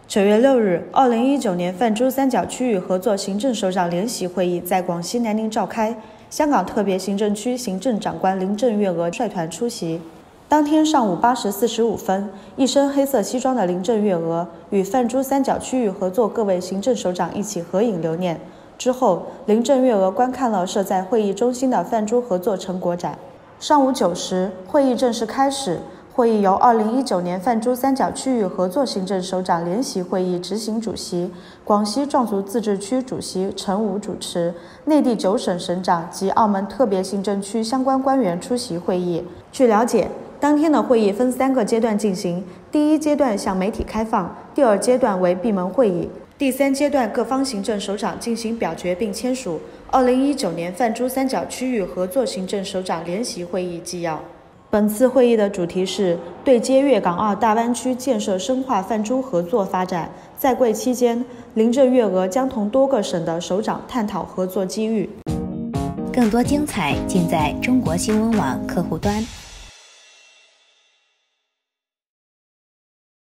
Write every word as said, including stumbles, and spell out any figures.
九月六日，二零一九年泛珠三角区域合作行政首长联席会议在广西南宁召开，香港特别行政区行政长官林郑月娥率团出席。当天上午八时四十五分，一身黑色西装的林郑月娥与泛珠三角区域合作各位行政首长一起合影留念。之后，林郑月娥观看了设在会议中心的泛珠合作成果展。上午九时，会议正式开始。会议由二零一九年泛珠三角区域合作行政首长联席会议执行主席、广西壮族自治区主席陈武主持，内地九省省长及澳门特别行政区相关官员出席会议。据了解，当天的会议分三个阶段进行，第一阶段向媒体开放，第二阶段为闭门会议，第三阶段各方行政首长进行表决并签署二零一九年泛珠三角区域合作行政首长联席会议纪要。本次会议的主题是对接粤港澳大湾区建设深化泛珠合作发展。在会期间，林郑月娥将同多个省的首长探讨合作机遇。 更多精彩尽在中国新闻网客户端。